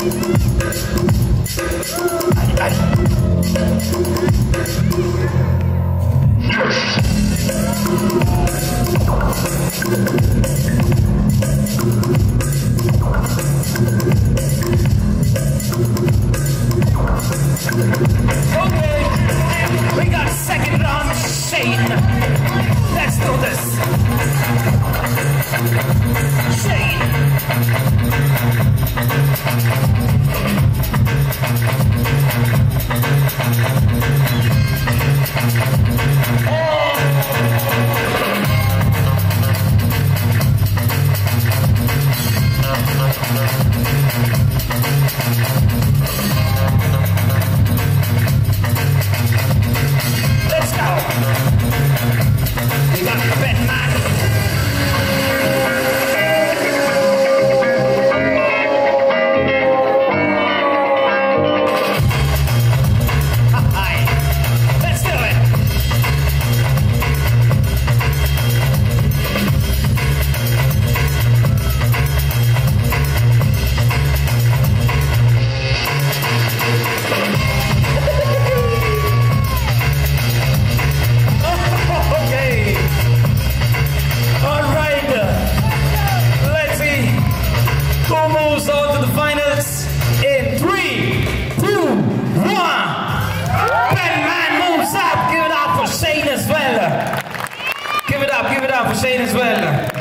Okay, we got second round Shane. Let's do this. Shane. Let's go. We got the bed man. Let's do it. Okay. All right. Let's see who moves on to the finals in 3, 2, 1. Man moves up. Give it up for Shane as well. Give it up for Shane as well.